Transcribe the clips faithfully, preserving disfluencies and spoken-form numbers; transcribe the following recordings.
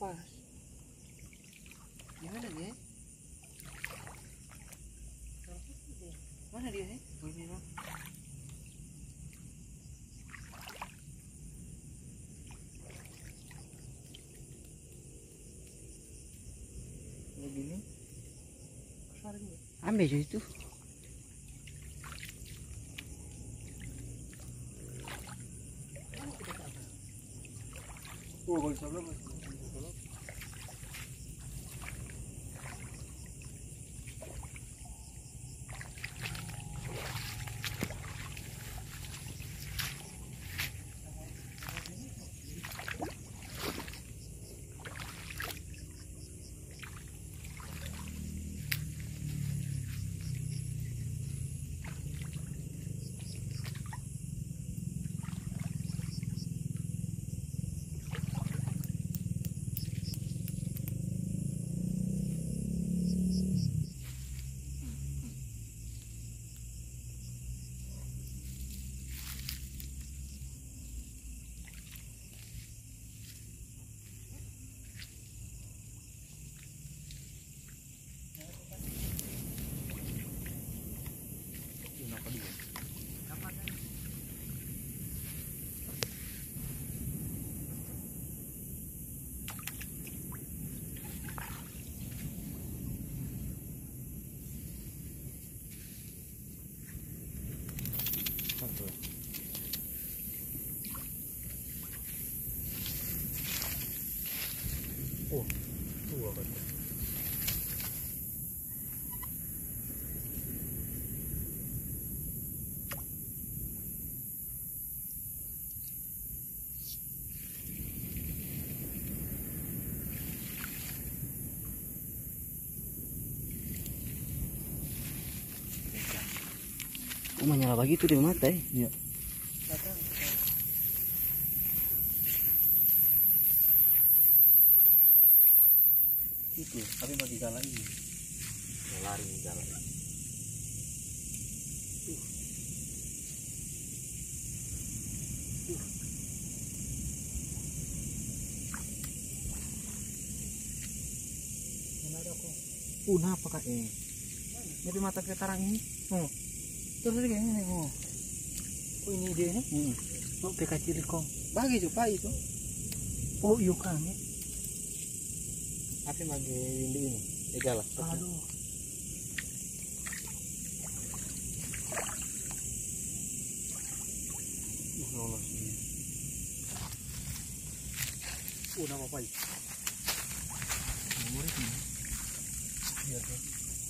lepas. Gimana dia? Mana dia sih? Ini bang. Begini. Ambil juga itu. Oh, kalau sebelah masih. Oh, tuh apa tuh? Oh, menyala begitu di mata ya? Iya. Itu, tapi bagi galak ini. Lari galak. Uh. Uh. Mana ada kok? Uh, napa kak eh? Jadi mata ketarang ini. Oh. Terus lagi ini oh. Oh ini dia nih. Hmm. Oh kecil kong. Bagi juga itu. Oh iya kan ya. Apa bagi windu ini? Egal lah. Aduh. Uh lolos ini. Oh nama apa ini? Nomor ini. Iya tuh.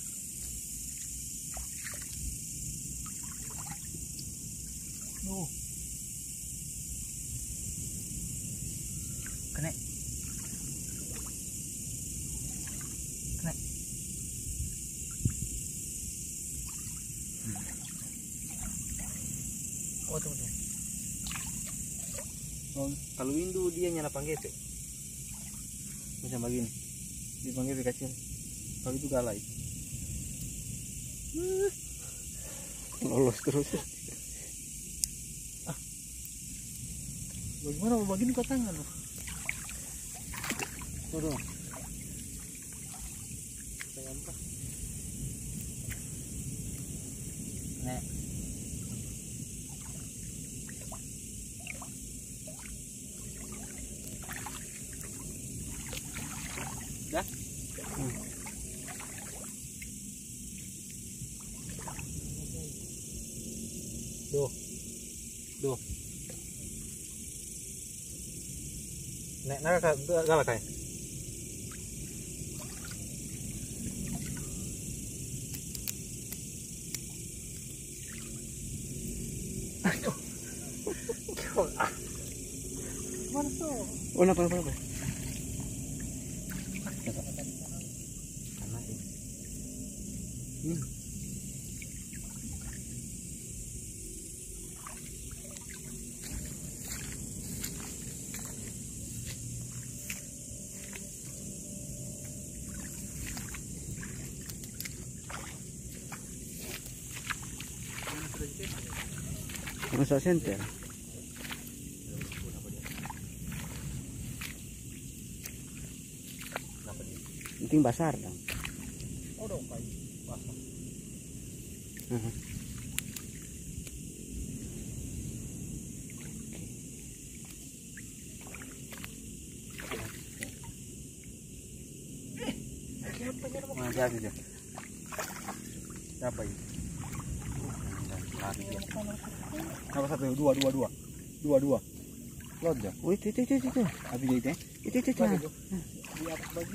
Oh. Kena. Kena. Hmm. Oh, tuh, tuh. Oh, kalau windu dia nyala panggepe. Macam begini. Di panggepe kecil. Kalau itu galak. Lolos terus. Bagaimana mau begini kok tangan loh? Turun. Sayang apa? Nek. Dah? Hmm. Duh. Duh. Nek nak galak kayak. Aduh. Mana tuh? Oh, napa napa napa? Karena ini. Hmm. Masa center. penting basar dong. Oh dong pai basah. Uh-huh. Siapa nya mau? Nah, jadi dia. Siapa ini? Lari dia. Apa satu? Dua, dua, dua. Dua, dua. Lot aja. Oh, itu itu itu itu. Habis itu ya. Itu itu itu. Di atas bagi.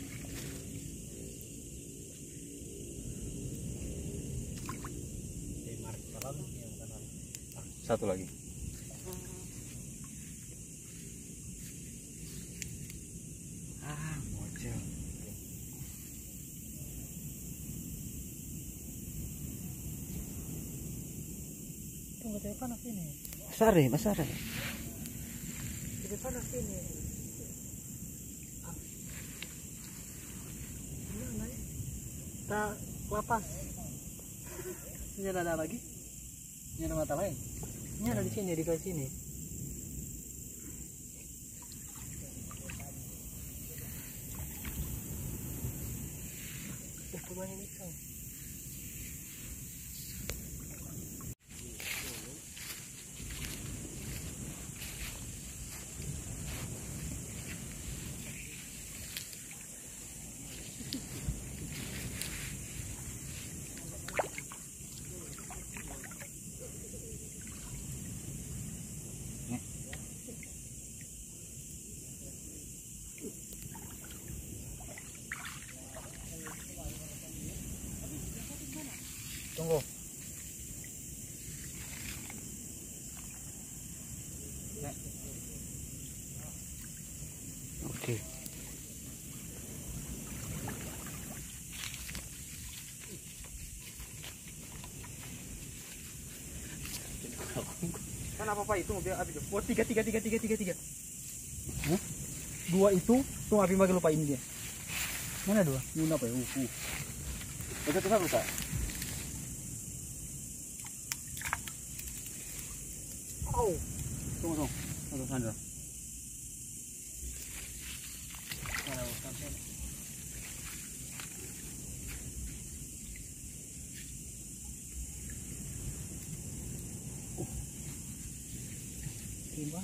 Satu lagi. Ah, bocil. Tunggu tadi panas ini. Besar deh, besar deh. Tadi panas ini. Mana ya? Tak lapas. Ini ada lagi? Ini ada mata lain? Ini ada di sini, di garis sini. Eh, kemana ini kau? Tunggu. Ya. Oke. Kan apa apa itu mobil api itu? Oh tiga tiga tiga tiga tiga tiga. Hah? Dua itu tuh api makin lupa ini dia. Mana dua? Ini apa ya? Uh, uh. Itu tuh apa? Oh. Tunggu tunggu. Tunggu Sandra. Mana urusan? Gimana?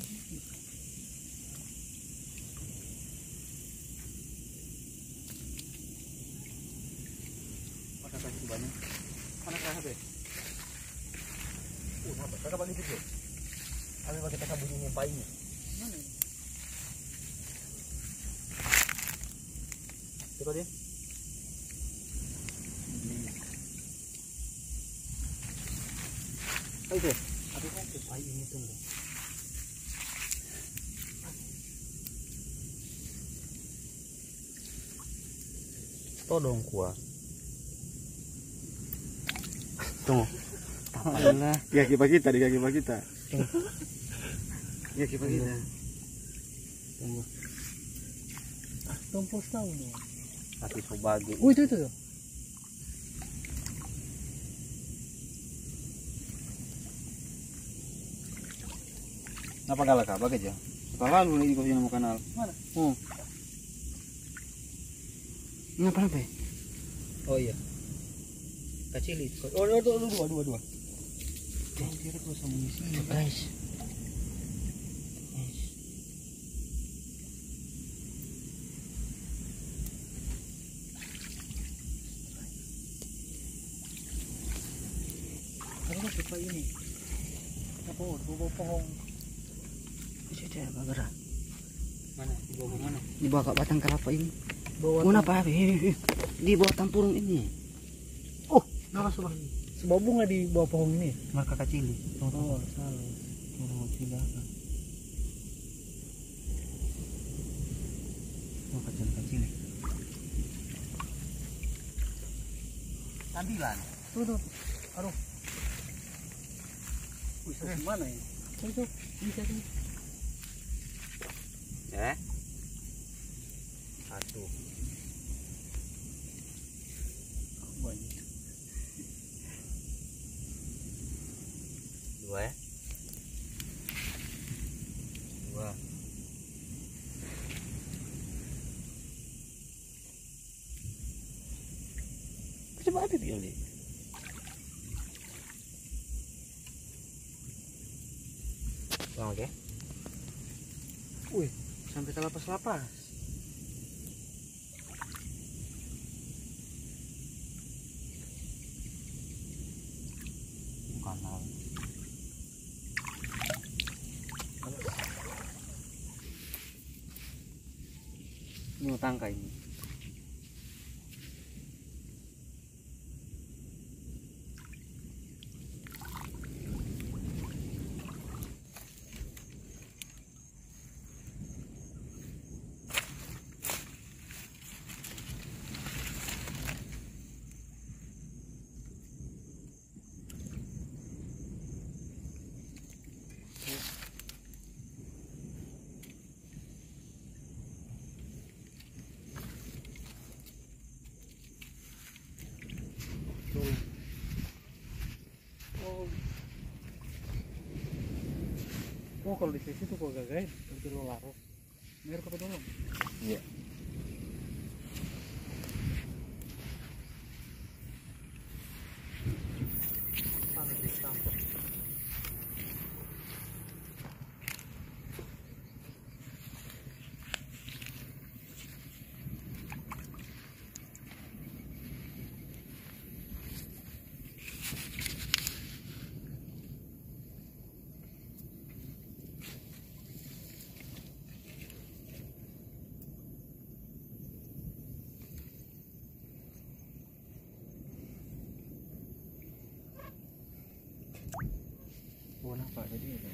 Pakai kasih banyak. Mana kah be? Uh, apa? Kakak balik itu. Kami pakai kakak bunyi painya. Mana ini? Coba dia. Ayo deh. Aduh kan pai ini tuh. Todong kuah. Tunggu. Tapalah. Ya kipas kita, di kaki kita. Ya kipas kita. Tunggu. Ah, tumpul tahu nih. Tapi sobagi. Oh itu itu tuh. Apa galak apa aja? Kalau lu ini kau nama kanal. Mana? Oh. Ngapa apa? Oh iya. Kecil itu. Oh, oh, oh, dua, dua, dua. Kira kau sama isi. Guys. Apa suka ini? Apa? Dua pohon. Bisa dia bergerak. Mana? Di bawah mana? Di bawah batang kelapa ini. Bawah. Mana apa? Di bawah tampurung ini. Oh, nama sebuah sebuah bunga di bawah pohon ini. Maka kecil. Oh, salah. Oh, silakan. Oh, kecil-kecil. Sambilan. Tuh, tuh. Aduh. Bisa di mana ini? Itu bisa sini. Eh? Satu. Banyak. Dua ya? Dua. Tapi pilih. Bang, oke. Wih, sampai kelapas-lapas. Bukan hal. Ini tangka ini. Oh, kalau di sisi tuh kok gagain, begitu lo larut. Mir ke dulu. Iya. Panas di samping. Bukan apa jadi itu.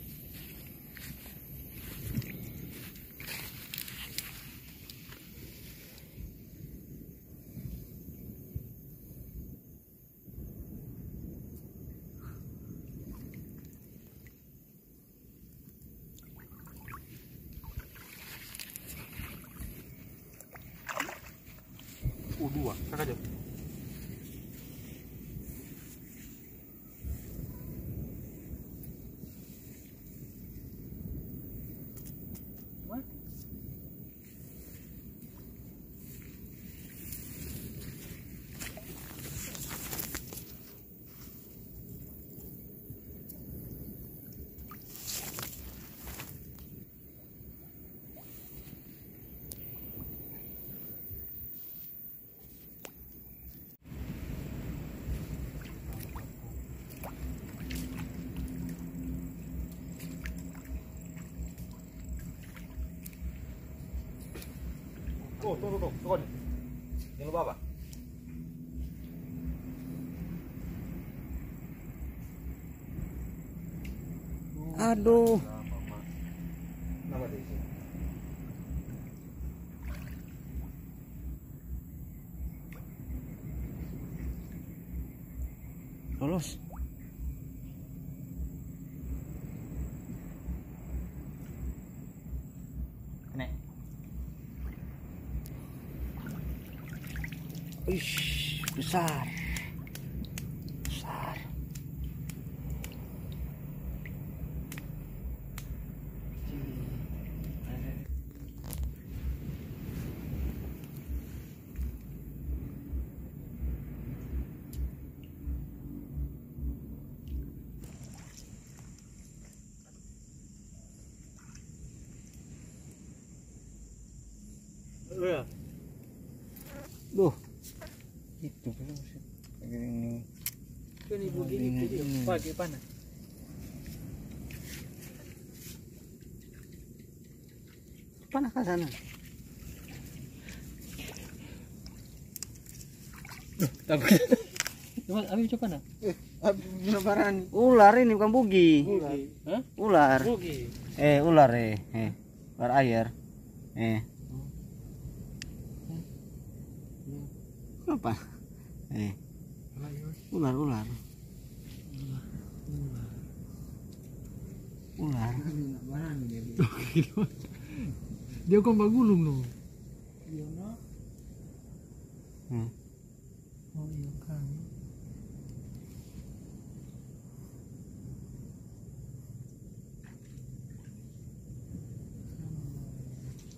Uh, dua, kakak aja. Oh, tunggu, tunggu, tunggu. Jangan lupa apa? Aduh. Nama desi. Lolos. Nek. Ish, besar. Besar. Iya. Duh. Itu kan ini. Kan ibu gini video pagi panas. Panas ke sana. Tapi coba abi coba nah. Eh, beneran. Ular ini bukan bugi. Bugi. Hah? Ular. Bugi. Eh, ular eh. Eh, ular air. Eh. Apa? Eh. Ular, ular. Ular. Dia kok bagulung no. Iya no. Hmm. Oh iya kan.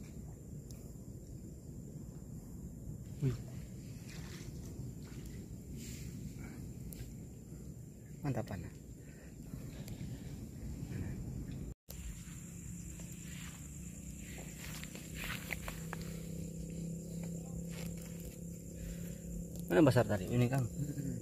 Wih. Mantap Ana. Mana besar tadi? Ini Kang.